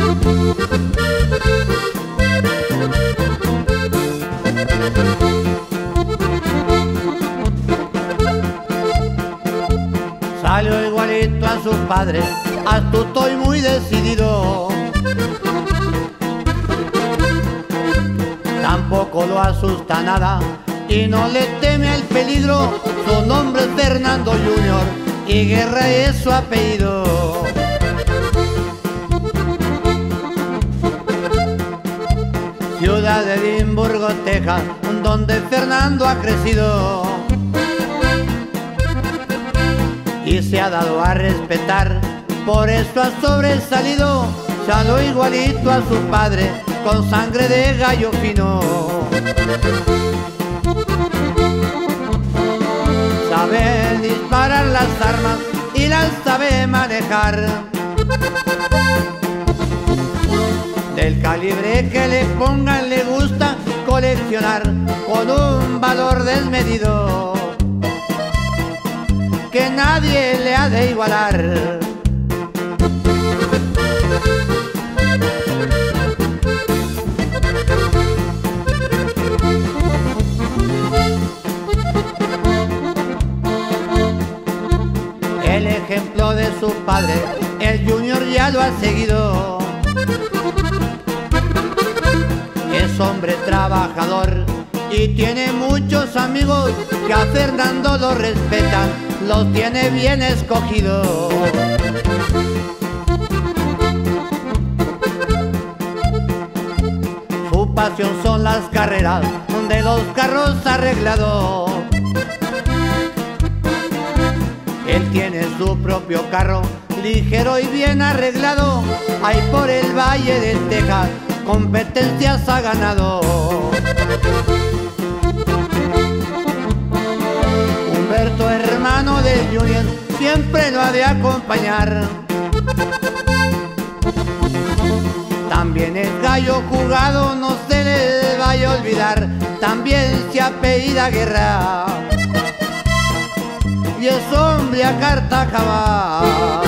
Salió igualito a su padre, astuto y muy decidido. Tampoco lo asusta nada y no le teme el peligro. Su nombre es Fernando Junior y Guerra es su apellido. Ciudad de Edimburgo, Texas, donde Fernando ha crecido y se ha dado a respetar, por eso ha sobresalido. Salió igualito a su padre, con sangre de gallo fino. Sabe disparar las armas y las sabe manejar, del calibre que le pongan le gusta coleccionar, con un valor desmedido que nadie le ha de igualar. El ejemplo de su padre, el Junior ya lo ha seguido. Es hombre trabajador y tiene muchos amigos que a Fernando lo respetan, los tiene bien escogidos. Su pasión son las carreras de los carros arreglados. Él tiene su propio carro, ligero y bien arreglado. Ahí por el Valle de Texas competencias ha ganado. Humberto, hermano del Junior, siempre lo ha de acompañar. También es gallo jugado, no se le vaya a olvidar. También se apellida Guerra y es hombre a carta cabal.